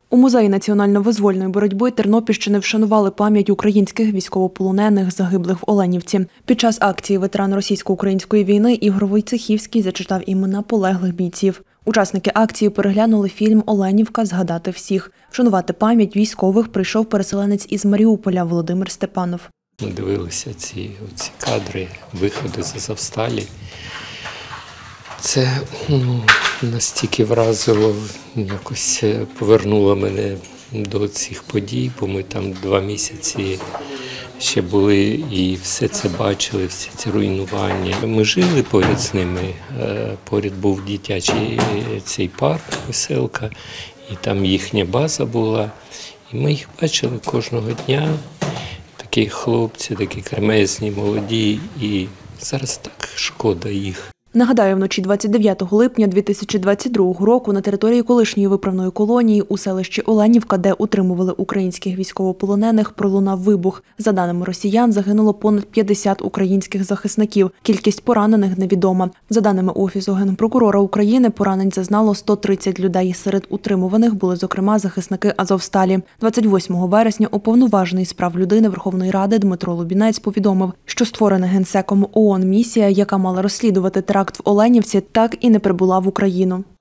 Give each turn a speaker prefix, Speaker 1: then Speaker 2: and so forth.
Speaker 1: У Музеї національно-визвольної боротьби Тернопільщини вшанували пам'ять українських військовополонених, загиблих в Оленівці. Під час акції ветеран російсько-української війни Ігор Войцехівський зачитав імена полеглих бійців. Учасники акції переглянули фільм «Оленівка. Згадати всіх». Вшанувати пам'ять військових прийшов переселенець із Маріуполя Володимир Степанов.
Speaker 2: Ми дивилися ці кадри виходу з Азовсталі. Це настільки вразило, якось повернуло мене до цих подій, бо ми там 2 місяці ще були і все це бачили, всі ці руйнування. Ми жили поряд з ними, поряд був дитячий цей парк, веселка, і там їхня база була. І ми їх бачили кожного дня, такі хлопці, такі кремезні, молоді, і зараз так шкода їх.
Speaker 1: Нагадаю, вночі 29 липня 2022 року на території колишньої виправної колонії у селищі Оленівка, де утримували українських військовополонених, пролунав вибух. За даними росіян, загинуло понад 50 українських захисників. Кількість поранених невідома. За даними Офісу Генпрокурора України, поранень зазнало 130 людей. Серед утримуваних були, зокрема, захисники Азовсталі. 28 вересня уповноважений з прав людини Верховної Ради Дмитро Лубінець повідомив, що створена Генсеком ООН місія, яка мала розслідувати теракт в Оленівці, так і не прибула в Україну.